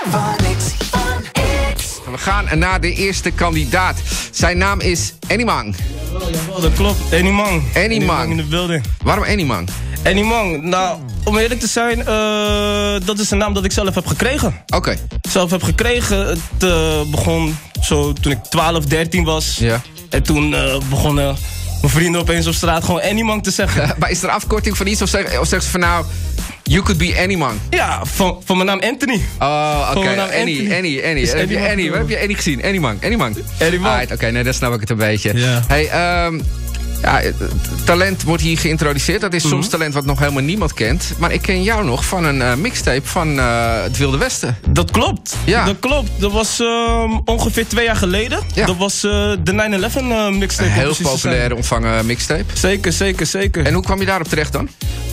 We gaan naar de eerste kandidaat. Zijn naam is Enimang. Jawel, dat klopt. Enimang. Enimang in de building. Waarom Enimang? Enimang, nou, om eerlijk te zijn, dat is een naam dat ik zelf heb gekregen. Oké. Zelf heb gekregen. Het begon zo toen ik 12, 13 was. Ja. En toen begonnen mijn vrienden opeens op straat gewoon Enimang te zeggen. Maar is er afkorting van iets of zeggen ze van nou... You could be Enimang? Ja, van mijn naam Anthony. Oh, oké. Annie. Dus heb je Annie? Waar heb je Annie gezien? Enimang. Oké, nee, dan snap ik het een beetje. Ja. Hey, ja, talent wordt hier geïntroduceerd. Dat is soms talent wat nog helemaal niemand kent. Maar ik ken jou nog van een mixtape van het Wilde Westen. Dat klopt. Ja. Dat klopt. Dat was ongeveer 2 jaar geleden. Ja. Dat was de 9/11 mixtape. Een heel populair ontvangen mixtape. Zeker. En hoe kwam je daarop terecht dan?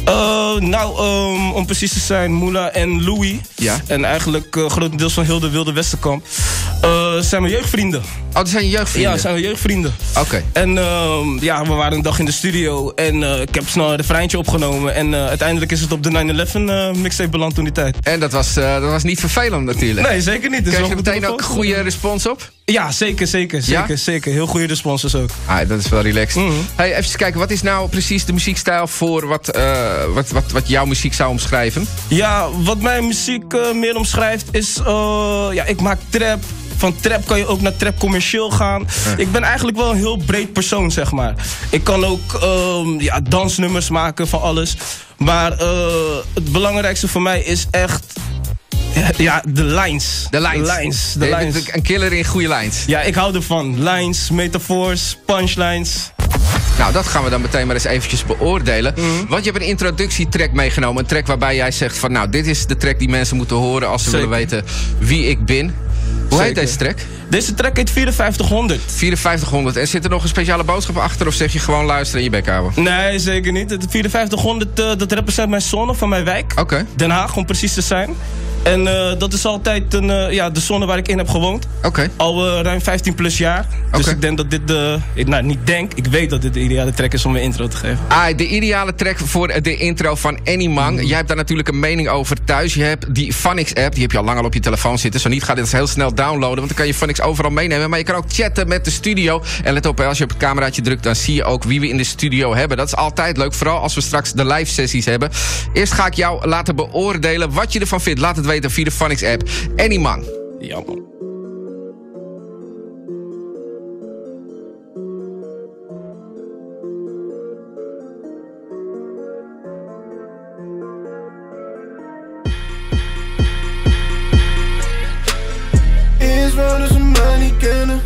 Om precies te zijn, Moula en Louis. Ja. En eigenlijk grotendeels van heel de Wilde Westenkamp. Zijn we jeugdvrienden. Oh, dat zijn je jeugdvrienden? Ja, zijn we jeugdvrienden. Oké. En ja, we waren een dag in de studio. En ik heb snel een refreintje opgenomen. En uiteindelijk is het op de 9/11 mixtape beland toen die tijd. En dat was niet vervelend natuurlijk? Nee, zeker niet. Kreeg je meteen ook een goede respons op? Ja, zeker. Heel goede responses ook. Ah, dat is wel relaxed. Hey, even kijken, wat is nou precies de muziekstijl voor wat jouw muziek zou omschrijven? Ja, wat mijn muziek meer omschrijft is... ja, ik maak trap. Van trap kan je ook naar trap commercieel gaan. Ik ben eigenlijk wel een heel breed persoon, zeg maar. Ik kan ook dansnummers maken van alles. Maar het belangrijkste voor mij is echt... Ja, de lines. De lines. Een killer in goede lines. Ja, ik hou ervan. Lines, metafoors, punchlines. Nou, dat gaan we dan meteen maar eens eventjes beoordelen. Want je hebt een introductietrack meegenomen. Een track waarbij jij zegt van... nou, dit is de track die mensen moeten horen... als ze willen weten wie ik ben. Hoe heet deze track? Deze track heet 5400. 5400. En zit er nog een speciale boodschap achter? Of zeg je gewoon luisteren en je bek houden? Nee, zeker niet. Het 5400, dat represent mijn zone van mijn wijk. Oké. Den Haag, om precies te zijn. En dat is altijd de zone waar ik in heb gewoond. Oké. Al ruim 15 plus jaar. Dus ik denk dat dit ik weet dat dit de ideale track is om een intro te geven. De ideale track voor de intro van Enimang. Jij hebt daar natuurlijk een mening over thuis. Je hebt die Phonix app, die heb je al lang al op je telefoon zitten. Zo niet, ga dit heel snel downloaden, want dan kan je Phonix overal meenemen. Maar je kan ook chatten met de studio. En let op, als je op het cameraatje drukt, dan zie je ook wie we in de studio hebben. Dat is altijd leuk, vooral als we straks de live sessies hebben. Eerst ga ik jou laten beoordelen wat je ervan vindt. Laat het weten via de Phonix app. Enimang. Ja, man. Eerst wouden ze mij niet kennen.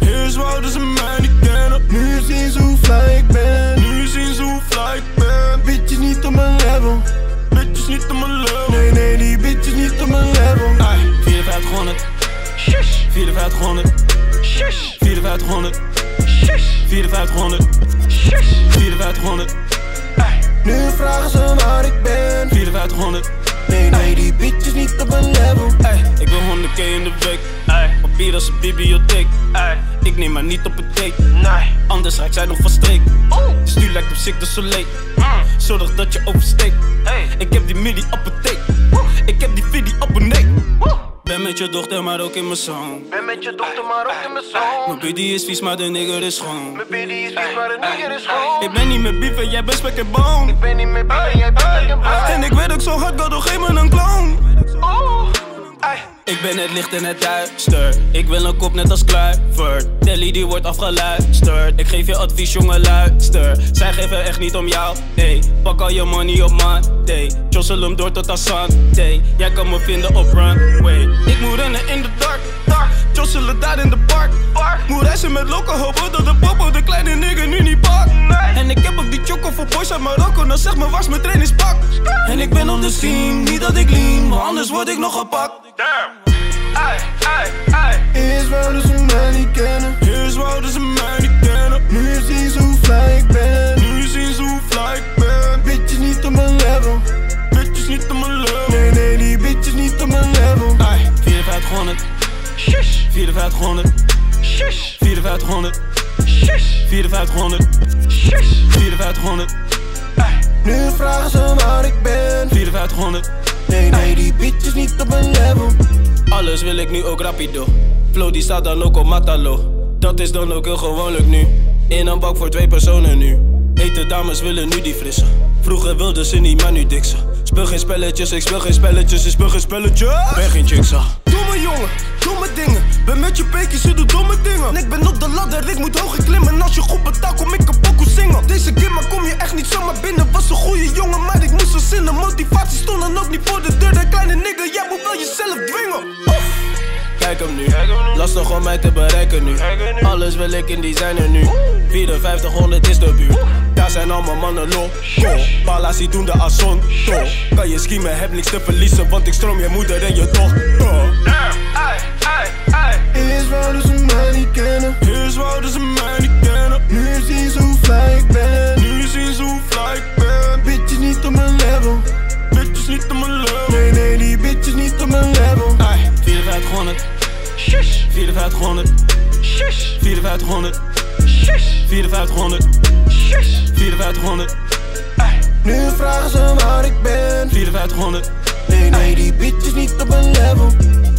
Nu zien ze hoe fly ik ben. Bitches niet op mijn level. Nee, die bitches niet op mijn level. 5400. 5400. 5400. 5400. 5400. Nu vragen ze waar ik ben. 5400. Nee, die bitches niet op mijn level. Ik wil 100k in de week. Papier als een bibliotheek. Ik neem maar niet op een date. Anders raak zij nog van streek. Stuur lijkt op Cirque du Soleil. Zorg dat je oversteekt. Ik heb die midi apotheek. Ik heb die video op een nek. Ben met je dochter, maar ook in mijn song. Mijn biddy is vies, maar de nigger is schoon. Ik ben niet meer beef en jij bent spek en boon. En ik weet ook zo hard, God, geef me een clown. Ik ben het licht en het duister. Ik wil een kop net als Kluivert. Telly die wordt afgeluisterd. Ik geef je advies, jongen, luister. Zij geven echt niet om jou, hey. Pak al je money op Monday. Jossel hem door tot aan Sunday. Jij kan me vinden op Runway. Ik moet rennen in de dark. Josselen daar in de park. Moet reizen met loco, hopen dat de popo de kleine nigger nu niet pakt. En ik heb ook die choco voor boys uit Marokko. Dan zeg me, waar is mijn trainingspak? En ik ben op de scene, niet dat ik lean, maar anders word ik nog gepakt. Eerst wouden ze mij niet kennen. Nu zien ze hoe fly ik ben. Bitches niet op mijn level. Nee, die bitches niet op mijn level. 5400. 5400. 5400. 5400. 5400. Nu vragen ze waar ik ben. 5400. Nee, die bitches niet op mijn level. Alle alles wil ik nu ook rapido. Flow die staat dan ook op Matalo. Dat is dan ook heel gewoonlijk nu. In een bak voor 2 personen nu. Hete dames willen nu die frisse. Vroeger wilden ze niet, maar nu dik ze. Speel geen spelletjes, ik speel geen spelletjes, ik speel geen spelletjes. Ben geen chicksa. Domme jongen, domme dingen. Ben met je peekjes, ze doet domme dingen. Ik ben op de ladder, ik moet hoger klimmen. Als je goed betaalt, kom ik een pokoe zingen. Deze keer maar kom je echt niet zomaar binnen. Was een goede jongen, maar ik moest verzinnen. Motivatie stond dan ook niet voor de deur. De kleine nigger, jij moet wel jezelf dwingen. Kijk hem nu, lastig om mij te bereiken nu. Alles wil ik in designer nu. 5400 is de buurt. Daar zijn allemaal mannen lol. Palazzi doen de asson. Kan je schiemen, heb niks te verliezen. Want ik stroom je moeder en je dochter. Eerst wouden ze mij niet kennen. Eerst wouden ze mij niet kennen. Nu zien ze hoe fly ik ben. Nu zien ze hoe fly ik ben. Bitches niet op mijn level. Bitches niet op mijn level. Nee, die bitches niet op mijn level. 5400. 5400. 5400. 5400. 5400. Nu vragen ze waar ik ben. 5400. Nee, die bitches niet op mijn level.